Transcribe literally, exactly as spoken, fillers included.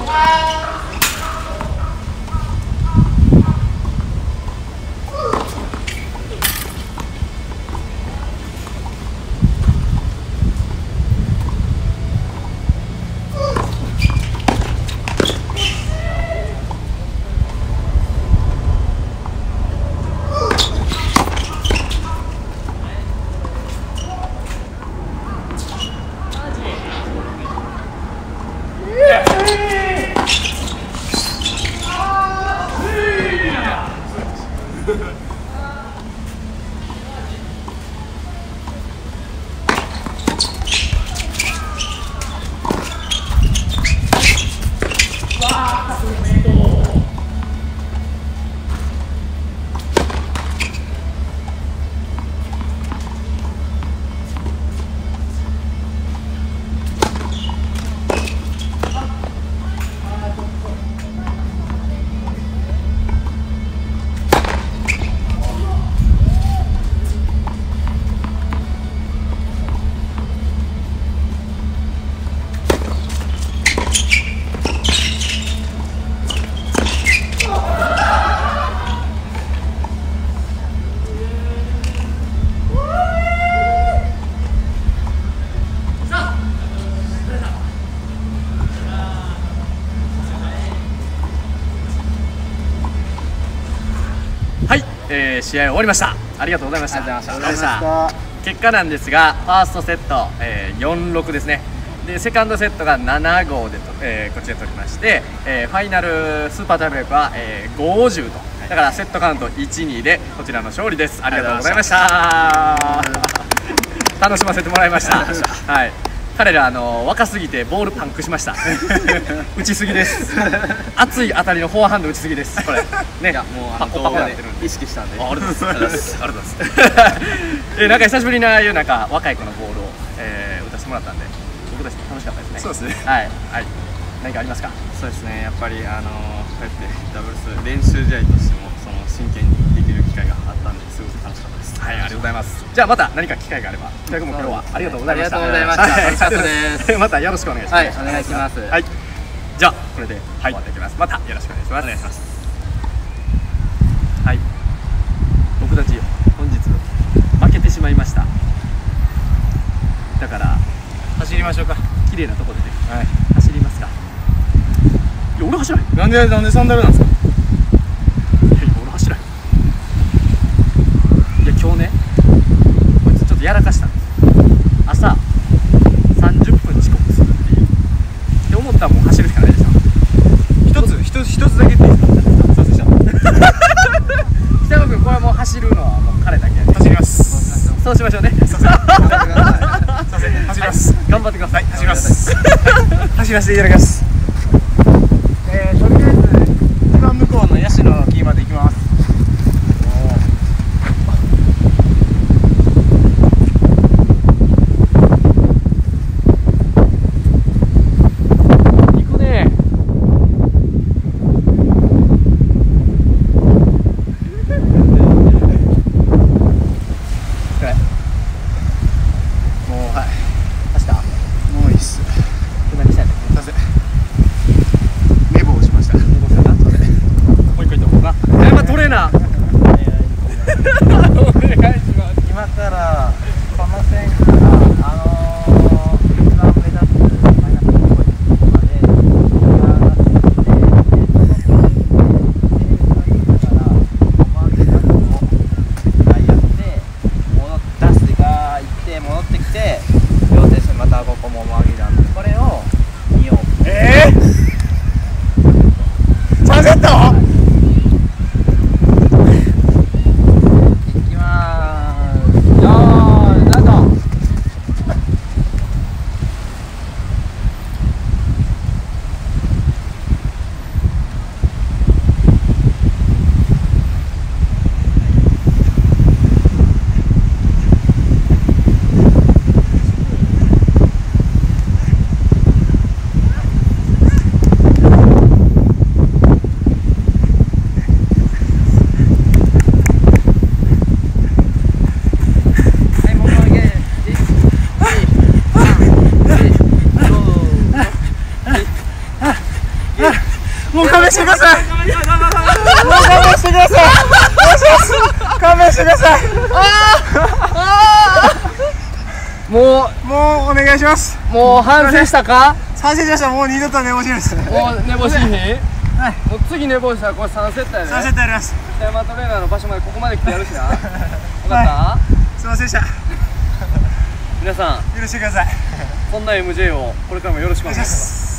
えー、試合終わりました。ありがとうございました。 ありがとうございました。 結果なんですが、ファーストセット、えー、よんろくですね。でセカンドセットがななごでと、えー、こっちで取りまして、えー、ファイナルスーパータイブレークは、えー、ごじゅうと、だからセットカウントいちにでこちらの勝利です。ありがとうございました。楽しませてもらいました。はい、彼らあの若すぎてボールパンクしました。打ちすぎです。熱い当たりのフォアハンド打ちすぎです。これね、 もうパコパコやってるんで意識したんで。 ありがとうございます。ありがとうございます。えなんか久しぶりにああいうなんか若い子のボールを、えー、打たせてもらったんで、僕たち楽しかったですね。 そうですね。 はいはい。何かありますか？ そうですね。やっぱりあのこうやってダブルス練習試合としてもその真剣にできる機会があったんですごく楽しかったです。 はい、ありがとうございます。じゃあまた何か機会があれば、北君も今日はありがとうございました。 ありがとうございました。楽しかったです。 またよろしくお願いします。 はい、お願いします。 はい。じゃあこれで終わっていきます。またよろしくお願いします。お願いします。はい。僕たち本日負けてしまいました。だから走りましょうか。 綺麗なところでね、 はい、 走りますか。いや俺走らない。 なんでなんでサンダルなんですか。 いや俺走らない。いや今日ね、こいつちょっとやらかしたんです。朝さんじゅっぷん遅刻するっていうって思ったらもう走るしかないでしょ。 一つ一つ一つだけ言っていいですか。そうでした。 北山君これはもう走るのはもう彼だけやね。 走ります。 そうしましょうね。 走ります。 頑張ってください。 走ります。走らせていただきます。えー、とりあえず一番向こうのヤシの木まで行きます。 行くね。もうはい。走った。 もういいっす。 何したいの？ すいません。 もう勘弁してください。もう勘弁してください。お願いします。勘弁してください。 もうもうお願いします。 もう反省したか？ 賛成しました。もう二度と寝坊しないです。 もう寝坊しひん？ はい。 もう次寝坊したらこれさんセットやね。 さんセットやります。 北山トレーナーの場所までここまで来てやるしな。分かった？ すいませんでした。 皆さん許してください。 そんな エムジェー をこれからもよろしくお願いします。